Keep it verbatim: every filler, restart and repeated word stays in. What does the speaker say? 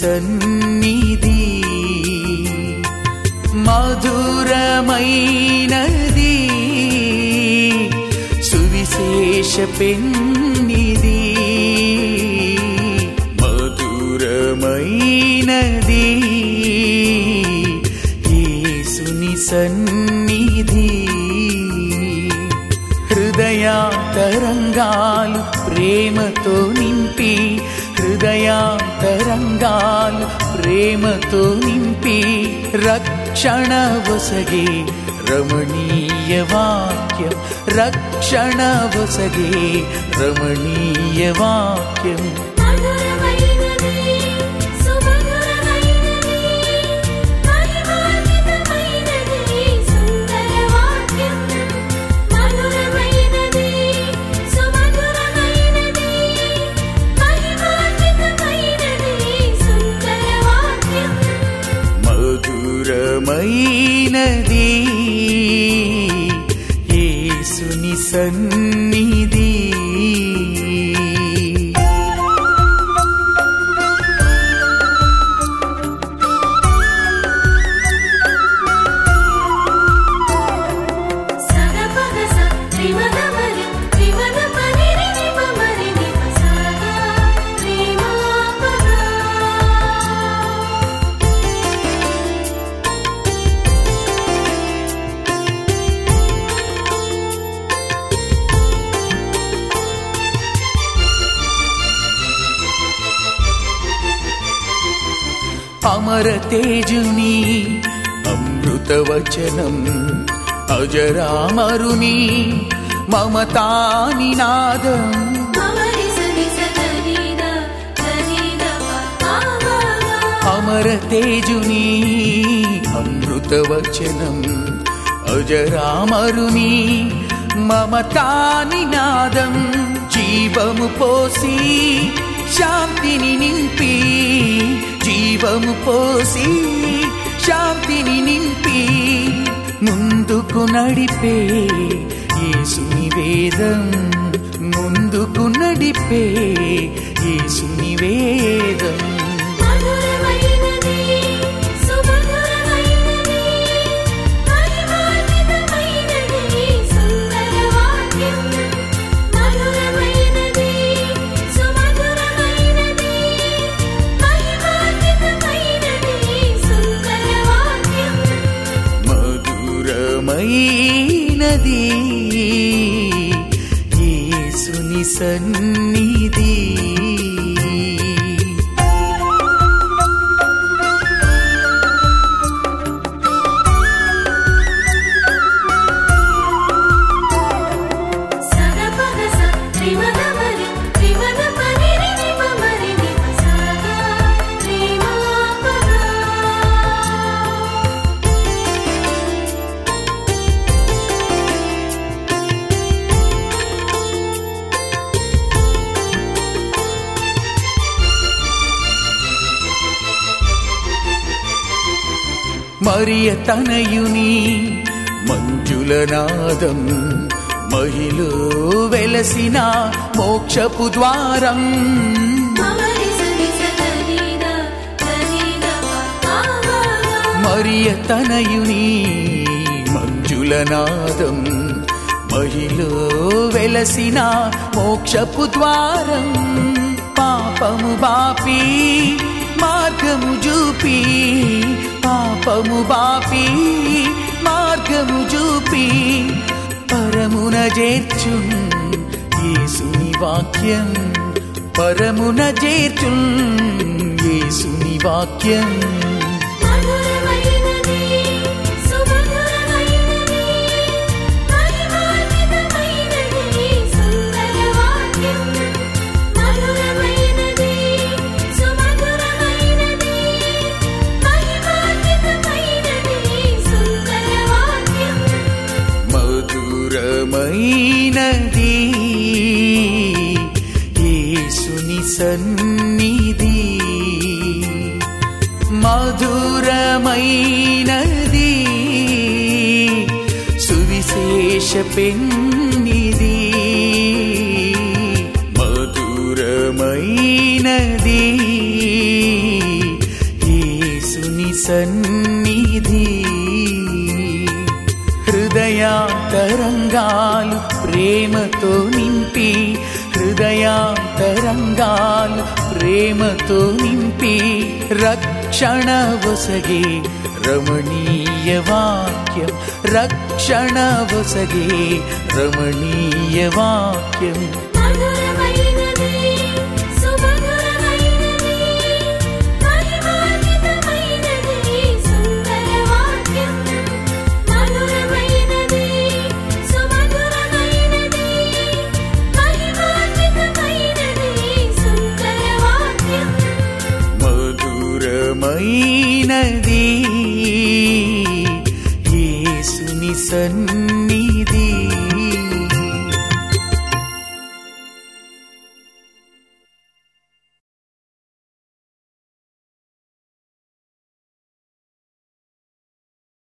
సన్నిధి మధురమైనది సువిశేష పెన్నిది మధురమైనది యేసుని సన్నిధి హృదయాంతరంగాలు ప్రేమతో నింపి హృదయాంతరంగాలు ప్రేమతో నింపి రక్షణ వసగే రమణీయ వాక్యం రక్షణ వసగే రమణీయ వాక్యం మధురమైనది యేసుని సన్నిధి అమర తేజుని అమృత వచనం అజరామరుని మమతాని నాదం అమర తేజుని అమృత వచనం అజరామరుని మమతాని నాదం జీవము పోసి శాంతిని నింపి జీవము పోసి శాంతిని నింపి ముందుకు నడిపే యేసుని వేదం ముందుకు నడిపే యేసుని వేదం మధురమైనది యేసుని సన్నిధి మరియ తనయుని మంజుల నాదం మహిలో వెలసిన మోక్షపు ద్వారం మరియ తనయుని మంజుల నాదం మహిలో వెలసిన మోక్షపు ద్వారం పాపము బాపి మార్గము చూపి పాపము బాపి మార్గము చూపి పరమున చేర్చు యేసుని వాక్యం పరమున చేర్చు యేసుని వాక్యం మధురమైనది యేసుని సన్నిధి మధురమైనది సువిశేష పెన్నిది మధురమైనది సన్నిధి. హృదయాంతరంగాలు ప్రేమతో నింపి, హృదయాంతరంగాలు ప్రేమతో నింపి, రక్షణ వసగే రమణీయ వాక్యం, రక్షణ వసగే రమణీయ వాక్యం. మధురమైనది యేసుని సన్నిధి.